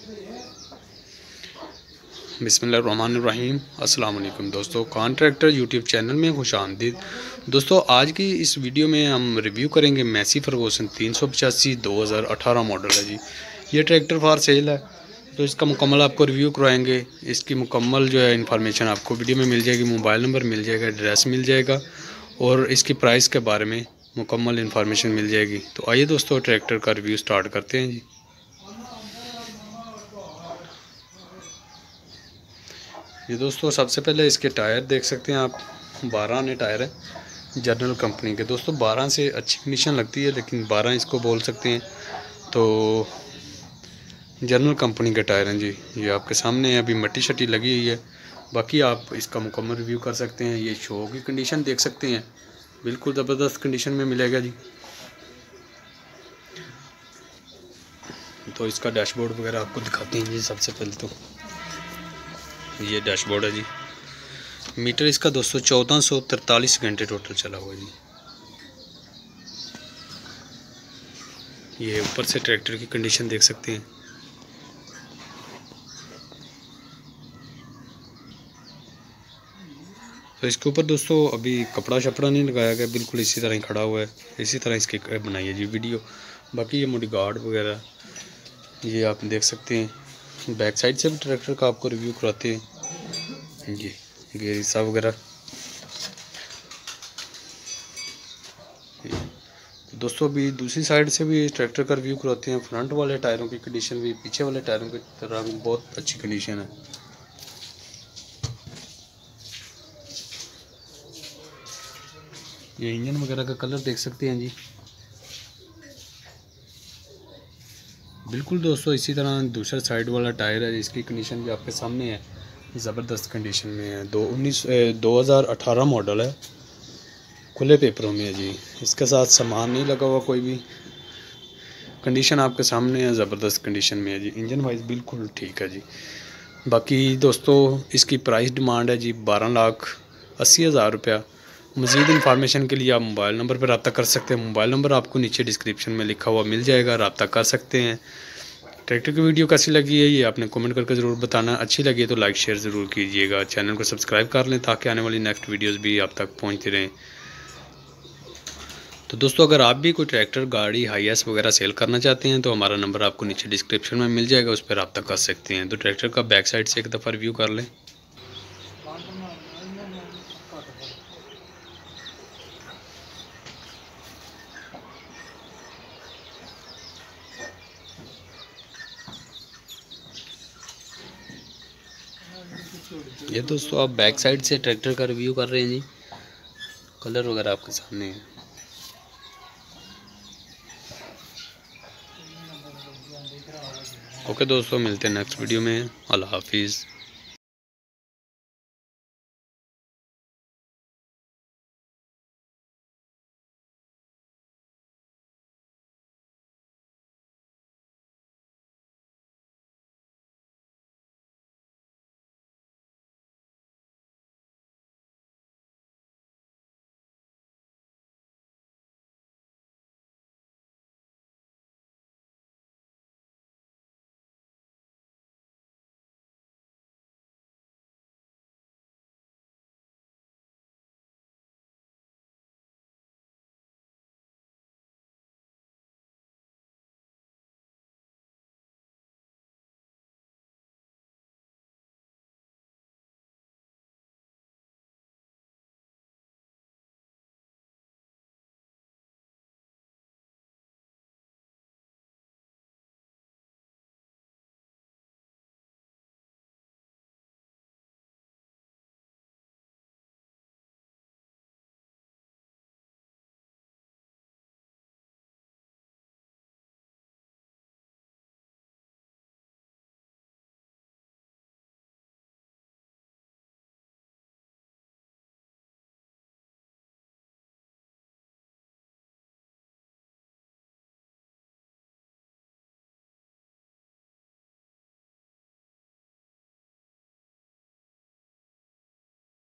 बिस्मिल्लाहिर्रहमानिर्रहीम। अस्सलाम वालेकुम दोस्तों, खान ट्रैक्टर यूट्यूब चैनल में खुशामदीद। दोस्तों, आज की इस वीडियो में हम रिव्यू करेंगे मैसी फर्गूसन 385 2018 मॉडल है जी। ये ट्रैक्टर फॉर सेल है, तो इसका मुकम्मल आपको रिव्यू करवाएंगे। इसकी मुकम्मल जो है इंफॉर्मेशन आपको वीडियो में मिल जाएगी। मोबाइल नंबर मिल जाएगा, एड्रेस मिल जाएगा और इसकी प्राइस के बारे में मुकम्मल इंफॉर्मेशन मिल जाएगी। तो आइए दोस्तों, ट्रैक्टर का रिव्यू स्टार्ट करते हैं जी। ये दोस्तों, सबसे पहले इसके टायर देख सकते हैं आप, 12 आने टायर है जनरल कंपनी के। दोस्तों 12 से अच्छी कंडीशन लगती है, लेकिन 12 इसको बोल सकते हैं। तो जनरल कंपनी के टायर हैं जी। ये आपके सामने अभी मट्टी शट्टी लगी हुई है, बाकी आप इसका मुकम्मल रिव्यू कर सकते हैं। ये शो की कंडीशन देख सकते हैं, बिल्कुल ज़बरदस्त कंडीशन में मिलेगा जी। तो इसका डैशबोर्ड वगैरह आपको दिखाते हैं जी। सबसे पहले तो ये डैशबोर्ड है जी। मीटर इसका दोस्तों 1443 घंटे टोटल चला हुआ जी। ये ऊपर से ट्रैक्टर की कंडीशन देख सकते हैं। तो इसके ऊपर दोस्तों अभी कपड़ा शपड़ा नहीं लगाया गया, बिल्कुल इसी तरह ही खड़ा हुआ है। इसी तरह इसकी बनाई है जी वीडियो। बाकी ये मुड़ी गार्ड वगैरह ये आप देख सकते हैं। बैक साइड से भी ट्रैक्टर का आपको रिव्यू कराते हैं जी। गेयर हिस्सा वगैरह। तो दोस्तों अभी दूसरी साइड से भी ट्रैक्टर का रिव्यू कराते हैं। फ्रंट वाले टायरों की कंडीशन भी पीछे वाले टायरों की तरह भी बहुत अच्छी कंडीशन है। ये इंजन वगैरह का कलर देख सकते हैं जी। बिल्कुल दोस्तों इसी तरह दूसरा साइड वाला टायर है, इसकी कंडीशन भी आपके सामने है, ज़बरदस्त कंडीशन में है। 2018 मॉडल है, खुले पेपरों में है जी। इसके साथ सामान नहीं लगा हुआ कोई भी। कंडीशन आपके सामने है, ज़बरदस्त कंडीशन में है जी। इंजन वाइज बिल्कुल ठीक है जी। बाकी दोस्तों इसकी प्राइस डिमांड है जी 12,80,000 रुपया। मज़ीद इंफॉर्मेशन के लिए आप मोबाइल नंबर पर रब्ता कर सकते हैं। मोबाइल नंबर आपको नीचे डिस्क्रिप्शन में लिखा हुआ मिल जाएगा, रब्ता कर सकते हैं। ट्रैक्टर की वीडियो कैसी लगी है ये आपने कमेंट करके ज़रूर बताना। अच्छी लगी है तो लाइक शेयर ज़रूर कीजिएगा। चैनल को सब्सक्राइब कर लें ताकि आने वाली नेक्स्ट वीडियोस भी आप तक पहुंचती रहें। तो दोस्तों अगर आप भी कोई ट्रैक्टर गाड़ी हाईएस वगैरह सेल करना चाहते हैं तो हमारा नंबर आपको नीचे डिस्क्रिप्शन में मिल जाएगा, उस पर रब्ता कर सकते हैं। तो ट्रैक्टर का बैक साइड से एक दफ़ा रिव्यू कर लें। ये दोस्तों आप बैक साइड से ट्रैक्टर का रिव्यू कर रहे हैं जी। कलर वगैरह आपके सामने है। ओके दोस्तों, मिलते हैं नेक्स्ट वीडियो में। अल्लाह हाफिज़।